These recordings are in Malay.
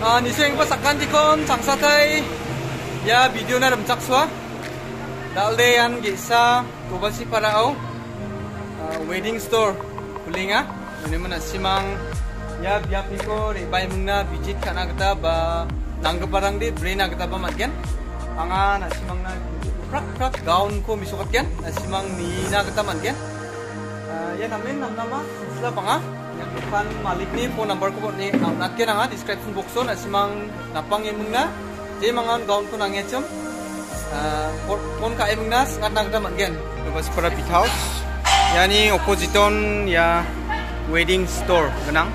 Niseng pa sakkan tikon changsatai ya video na ramchak swa dalde yan gisa tobasi parao wedding store kulinga ini mana simang ya biap niko rebai mungna visit kana kita ba nangga barang di brain kita ba matgen anga na simang na prak gaun ko misukat gen na simang ni na kita matgen ya namin nama sila panga yang depan malik ni phone number ko ni nakke na description box so na simang napang imung na je mangan gaun ko nangechom phone ka imung na ngat na kita matgen bas para pit house yani opposition ya wedding store genang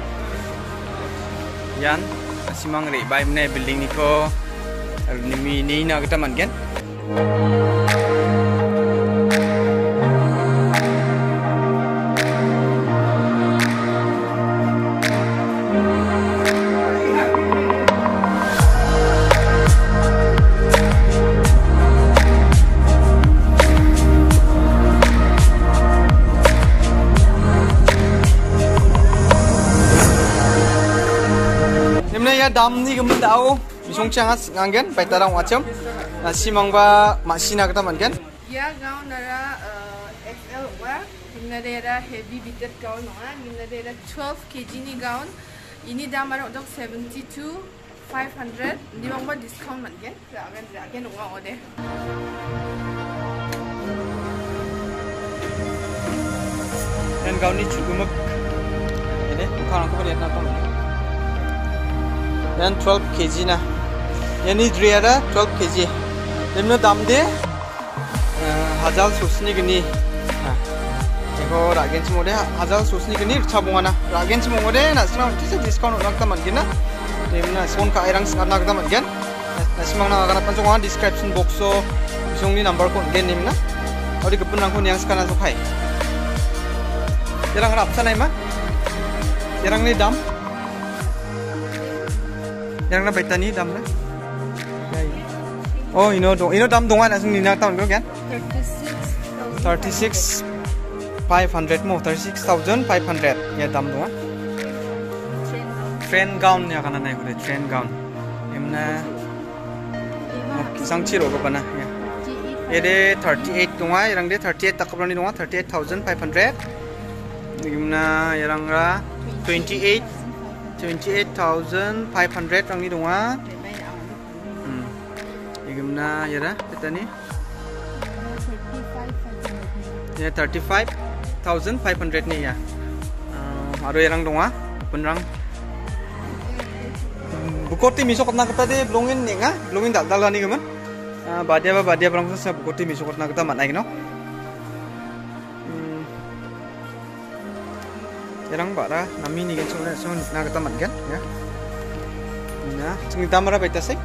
yan simang rebai mne building niko ni na kita matgen dam ni gemen dau bisong changas ngangen paitarang wacham simang ba masina kata mangen ya gaun nara XL wa ginadera heavy bitted gaun wa ginadera 12 kg ni gaun ini dam ara untuk 72,500 ni bang ba discount mangen agen wa ode dan gaun ni cukup ini bukan aku lihat apa yan 12 kg na yani driara 12 kg demno dam de hazal susni gni eko ragen chmode hazal susni gni chabunga na ragen chmode na sna tise discount nakta mangina demna son ka irang sna nakta mangen nasmang na kana panjonga description box so bisongni number ko gen nimna ori gepun nang ko yang skana so khai yarang rap sanai ma yarang ni dam yang na baitani dam na oh ino dam dongan asung ni na taun ko gan 36,500 mo 36,500 ya dam dongan train gown ya kana nai ko train gown emna sangchi ro ko bana ya ede 38 donga irang de 38 takapani donga 38,500 emna irang ra 28,500 rang ni donga igimna yara betani ya 35,500 ni ya aro yarang donga punrang bukoti misokot na kata de blongin ninga blongin dal ni gaman badia brang sa bukoti misokot na kata manai no yarang bara nami ni gen so na kata matgan ya na sing damara baita sai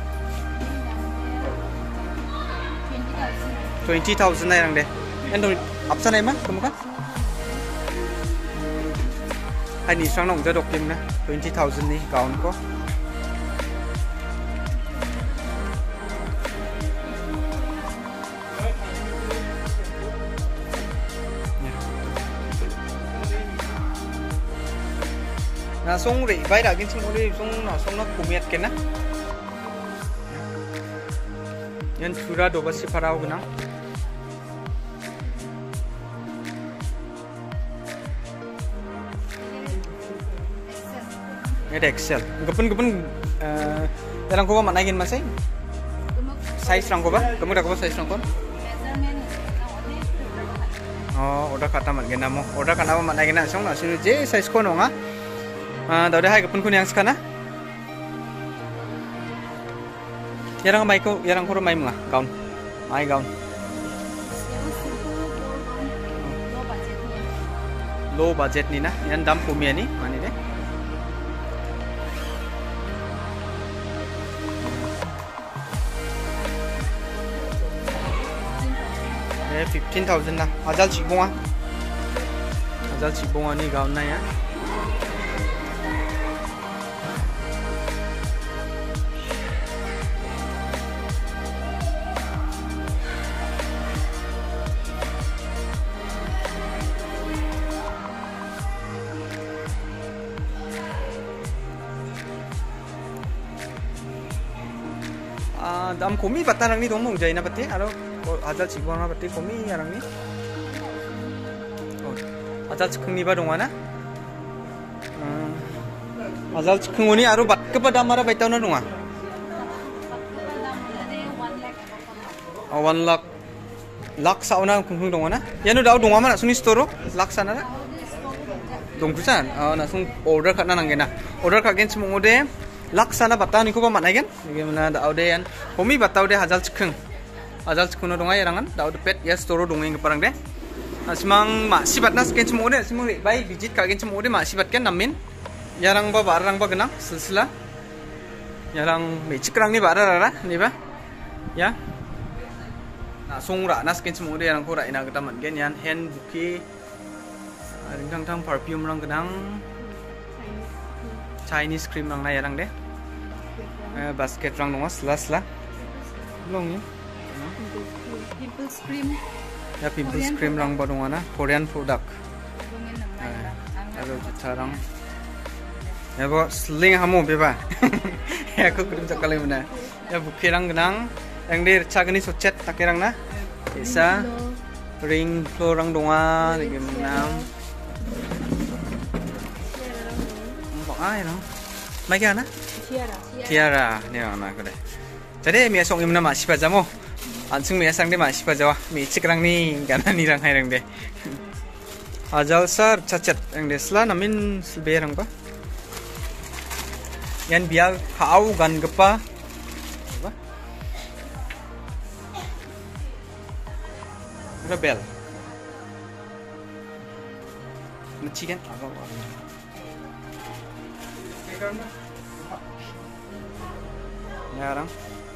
20,000 na yarang de endo apsa nai ma kamuka hai ni sang nong ja dok kim na 20,000 ni gaun ko na song re bai da gin song ri song na kumiat kena yan pura do basi parau gna ada excel gepun yarang ko ba managin masai size rang ko ba kamu da ko size rang ko oh order kata mangen namo order kana ba managin na song na sinu je size ko no nga daude hai gepun kun yang skana yarang mai ko yarang ko mai mga gaun mai gaun low budget ni na yan dam pumia ni mani de 15,000 na hazal chibonga ni gaun na ya dam komi batarang ni dong jai na pati aro hajal chikbang na pati komi arang ni hajal chikhung ni ba dong na hajal chikhung ni aro bat ke pada mara baitau na dong 1 lakh lakh sauna khung dong na yanu dau dong ma na suni store lakh sana na dong kusan na sung order khat na nangena order khat gen chmong ode lakh sana bata ni ko ba manai gen gemna dau de yan komi batau de hajal chikhung no dong ai rangan dau de pet ya store dong ing parang de asmang ma sibat nas gen chmong ode simong bai visit ka gen chmong ode ma sibat ken namin yarang ba barang ba genang silsila yarang me chikrang ni barara ni ba ya na songra nas ken chmong de yang ko rai na gata man gen yan hand bouquet ringtang tang perfume rang genang Chinese cream rang na yarang de basket rang dong sla long ni pimples cream ya pimples cream rang ba dong na Korean product alo charang ya bo sling hamu beba ya ko krim chakale mana ya bouquet rang genang yang dir chagni sochet takirang na isa ring florang donga lagi menam mbak ai no mai kana tiara ni ana ko de jadi mi asong imna ma sipa jamo ansung mi asang de ma sipa jawa mi chikrang ni gana ni rang hai rang de ajal sar chachet yang desla namin silberang ba yan bial hau gan gepa Rebel. Chicken. Yarang.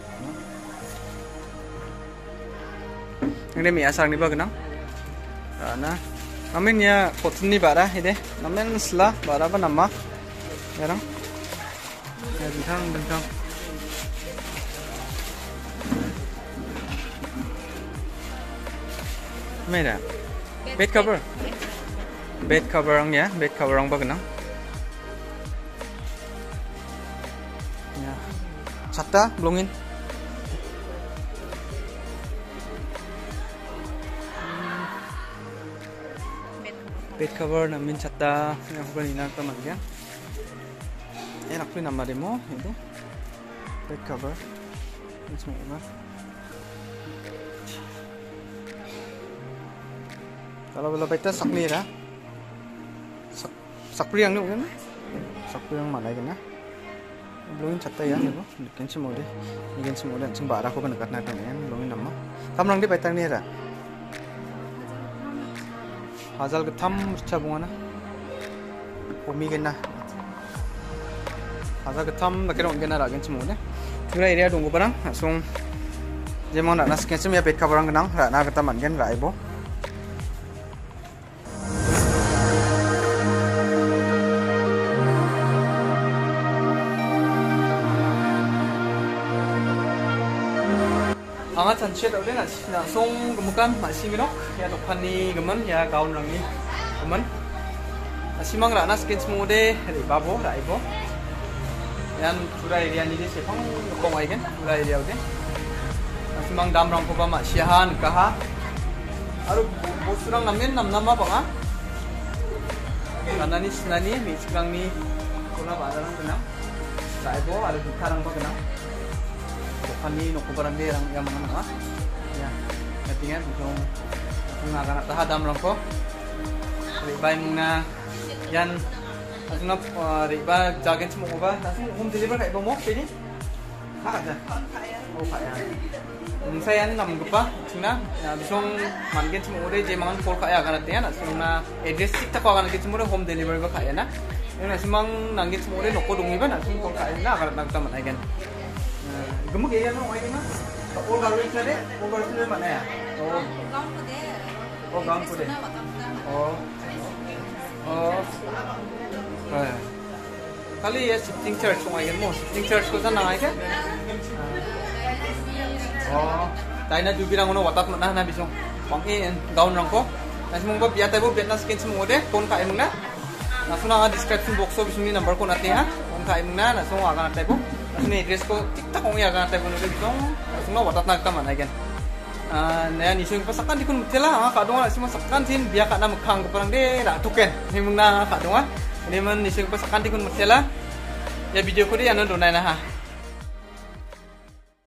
Ini mi asang ni ba genang. Na. Namin ya cotton ni bara ide. Namin sla bara ba nama. Yarang. Ya bintang. Mera bed cover ang ya bed cover ang ba genang ya chatta blongin bed cover namin chatta yang ko ni na man ya enak pun nama demo itu bed cover semua kalau bela baita sakni ra sakpri yang ni sakpri yang mana kan ya belum chatta ya ni kan semua deh ceng bara ko kan dekat na kan belum nama tamrang di baita ni ra hazal ke tham cha bunga na komi gen na hazal ke tham da kira gen na ra gen semua deh kira area donggo barang langsung jemon nak nas kan semua bed cover orang genang ra na kata man gen ra ibo Angat sunset udah langsung kemukan masih minok ya dokani gemen ya gaun rangi gemen masih mang rana skin semua deh dari babo dari ibo yang sudah area ini sepang kong aja kan sudah area udah masih mang dam rang koba masih han kaha aru bos orang namin nama apa ah karena ni senani mi sekarang ni kuna barang kenang dari ibo ada sekarang apa kenang kami no kubaran dia yang mana ya artinya untuk mengakan taha dam rangko ribai muna yan asuna riba jagen semua ba langsung home deliver kayak bomo ini ada oh kaya saya nam gupa cina ya bisong manggen semua udah jemangan call kaya kan artinya asuna address kita kau kan kita semua home deliver ba kaya na yang asimang nanggit semua udah noko dungi ba langsung call kaya na akan nak taman agen gemuk ya no ai na oh garu itu deh oh garu itu mana ya oh gaun pude oh kali ya shifting church kung ai mo shifting church ko sana ai ka oh dai na dubirang uno watak na na bisong pang in gaun rang ko nasi mong ba biya tayo biya na skin semua deh kon ka imong na naso na description box so bisong ni number ko natin ha kon ka imong na naso akan tayo ini dress ko tiktak kong ya kan tay pun udah dong semua watat nak taman agen naya nisung pasakan di kun mutela kadung ala semua sakan tin biar kak nama kang keperang deh dak tuken ini mungna kadung ini men nisung pasakan di kun mutela ya video ko deh anu donai nah